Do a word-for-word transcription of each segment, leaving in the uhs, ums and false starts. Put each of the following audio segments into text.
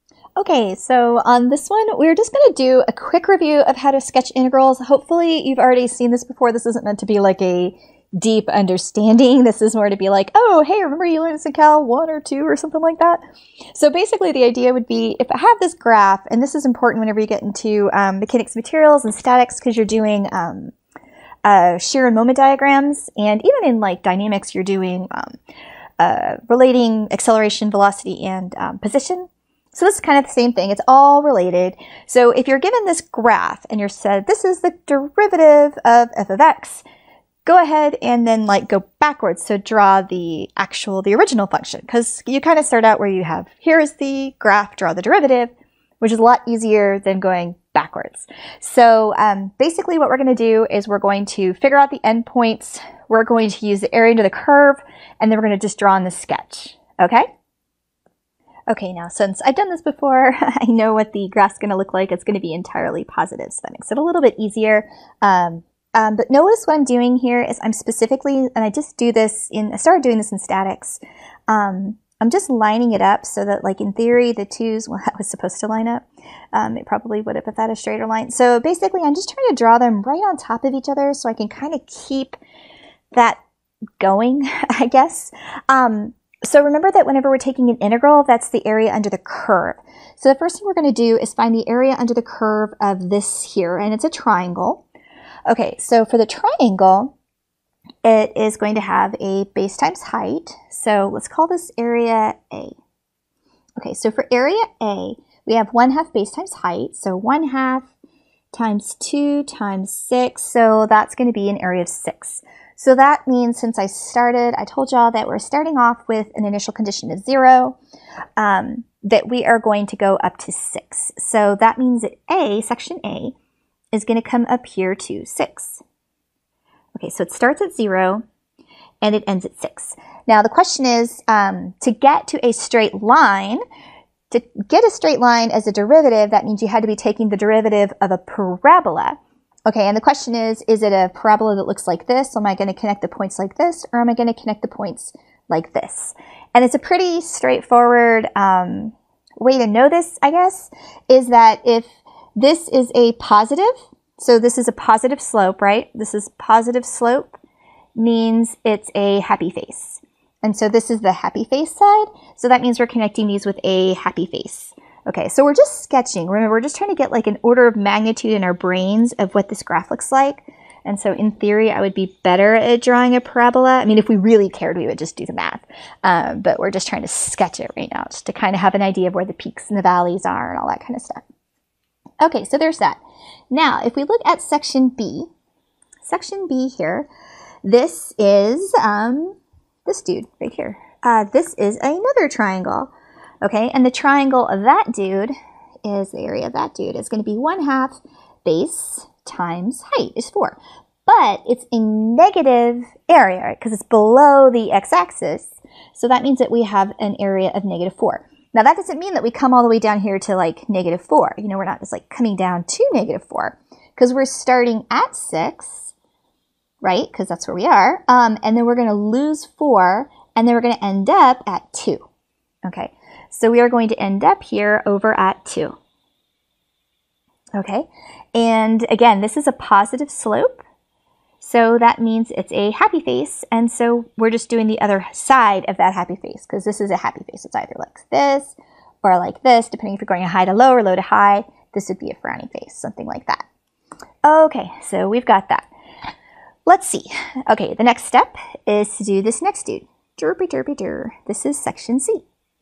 Okay, so on this one, we're just going to do a quick review of how to sketch integrals. Hopefully you've already seen this before. This isn't meant to be like a deep understanding. This is more to be like, oh, hey, remember you learned this in Cal one or two or something like that? So basically the idea would be if I have this graph, and this is important whenever you get into um, mechanics materials and statics because you're doing um, uh, shear and moment diagrams, and even in like dynamics, you're doing um, uh, relating acceleration, velocity, and um, position. So this is kind of the same thing. It's all related. So if you're given this graph and you're said, this is the derivative of f of x, go ahead and then like go backwards to draw the actual, the original function. Because you kind of start out where you have, here's the graph, draw the derivative, which is a lot easier than going backwards. So um, basically what we're going to do is we're going to figure out the endpoints. We're going to use the area under the curve, and then we're going to just draw in the sketch. Okay? Okay, now since I've done this before, I know what the graph's going to look like. It's going to be entirely positive, so that makes it a little bit easier. Um, um, but notice what I'm doing here is I'm specifically, and I just do this in, I started doing this in statics. Um, I'm just lining it up so that, like, in theory, the twos, well, that was supposed to line up. Um, it probably would have if that a straighter line. So basically, I'm just trying to draw them right on top of each other so I can kind of keep that going, I guess. Um, So remember that whenever we're taking an integral, that's the area under the curve. So the first thing we're going to do is find the area under the curve of this here, and it's a triangle. Okay, so for the triangle, it is going to have a base times height. So let's call this area A. Okay, so for area A, we have one half base times height. So one half times two times six. So that's going to be an area of six. So that means since I started, I told y'all that we're starting off with an initial condition of zero, um, that we are going to go up to six. So that means that A, section A, is going to come up here to six. Okay, so it starts at zero and it ends at six. Now the question is, um, to get to a straight line, to get a straight line as a derivative, that means you had to be taking the derivative of a parabola. Okay, and the question is, is it a parabola that looks like this? Am I going to connect the points like this, or am I going to connect the points like this? And it's a pretty straightforward um, way to know this, I guess, is that if this is a positive, so this is a positive slope, right? This is positive slope, means it's a happy face. And so this is the happy face side, so that means we're connecting these with a happy face. Okay, so we're just sketching. Remember, we're just trying to get like an order of magnitude in our brains of what this graph looks like. And so in theory, I would be better at drawing a parabola. I mean, if we really cared, we would just do the math. Um, but we're just trying to sketch it right now, just to kind of have an idea of where the peaks and the valleys are and all that kind of stuff. Okay, so there's that. Now, if we look at section B, section B here, this is um, this dude right here. Uh, this is another triangle. Okay, and the triangle of that dude is the area of that dude is going to be one half base times height is four. But it's a negative area, right? Because it's below the x-axis. So that means that we have an area of negative four. Now that doesn't mean that we come all the way down here to like negative four. You know, we're not just like coming down to negative four because we're starting at six, right? Because that's where we are. Um, and then we're going to lose four, and then we're going to end up at two. Okay. So we are going to end up here over at two. Okay, and again, this is a positive slope. So that means it's a happy face. And so we're just doing the other side of that happy face because this is a happy face. It's either like this or like this, depending if you're going high to low or low to high. This would be a frowny face, something like that. Okay, so we've got that. Let's see. Okay, the next step is to do this next dude. Derpy, derpy, der. This is section C.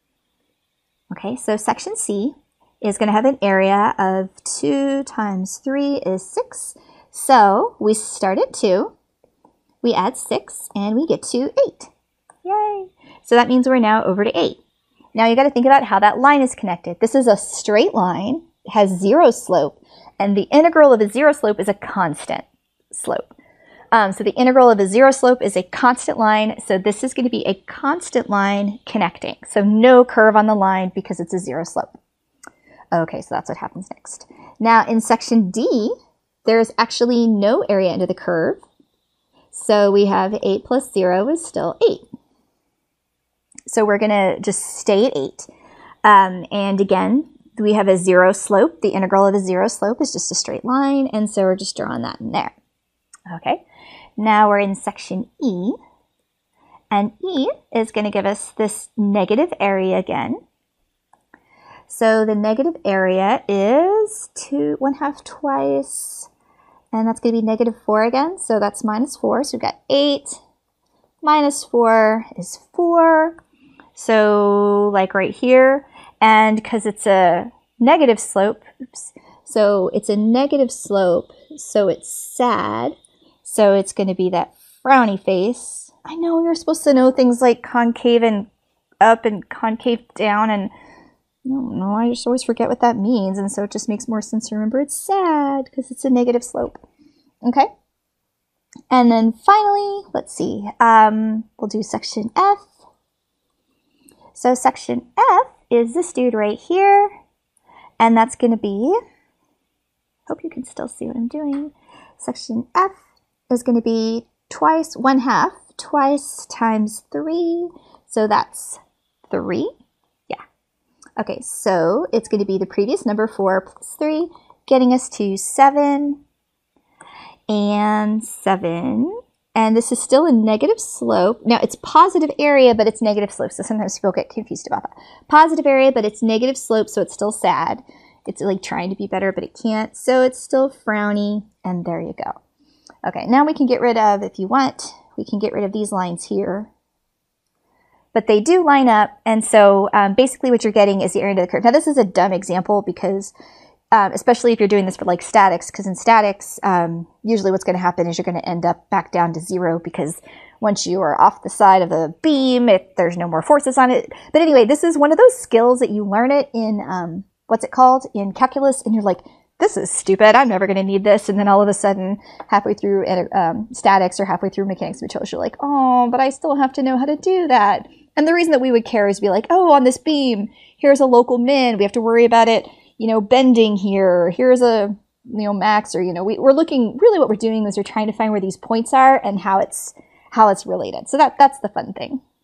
Okay, so section C is going to have an area of two times three is six. So we start at two, we add six, and we get to eight. Yay! So that means we're now over to eight. Now you got to think about how that line is connected. This is a straight line, it has zero slope, and the integral of a zero slope is a constant slope. Um, so the integral of a zero slope is a constant line, so this is going to be a constant line connecting. So no curve on the line because it's a zero slope. Okay, so that's what happens next. Now in section D, there is actually no area under the curve. So we have eight plus zero is still eight. So we're going to just stay at eight. Um, and again, we have a zero slope. The integral of a zero slope is just a straight line, and so we're just drawing that in there. Okay, now we're in section E, and E is going to give us this negative area again. So the negative area is two, one half twice, and that's going to be negative four again, so that's minus four. So we've got eight minus four is four. So like right here, and because it's a negative slope, oops, so it's a negative slope, so it's sad. So it's going to be that frowny face. I know you're supposed to know things like concave and up and concave down, and I don't know, I just always forget what that means, and so it just makes more sense to remember it's sad because it's a negative slope. Okay? And then finally, let's see, um, we'll do section F. So section F is this dude right here, and that's going to be, hope you can still see what I'm doing. Section F is going to be twice, one half, twice times three, so that's three. Yeah. Okay, so it's going to be the previous number, four plus three, getting us to seven and seven. And this is still a negative slope. Now, it's positive area, but it's negative slope, so sometimes people get confused about that. Positive area, but it's negative slope, so it's still sad. It's like trying to be better, but it can't, so it's still frowny, and there you go. Okay, now we can get rid of, if you want, we can get rid of these lines here. But they do line up, and so um, basically what you're getting is the area under the curve. Now, this is a dumb example because Um, especially if you're doing this for like statics, because in statics, um, usually what's going to happen is you're going to end up back down to zero because once you are off the side of the beam, if there's no more forces on it. But anyway, this is one of those skills that you learn it in, um, what's it called, in calculus, and you're like, this is stupid, I'm never going to need this. And then all of a sudden, halfway through um, statics or halfway through mechanics of materials, you're like, oh, but I still have to know how to do that. And the reason that we would care is be like, oh, on this beam, here's a local min, we have to worry about it, you know, bending here, here's a, you know, max, or, you know, we, we're looking, really what we're doing is we're trying to find where these points are and how it's, how it's related. So that, that's the fun thing.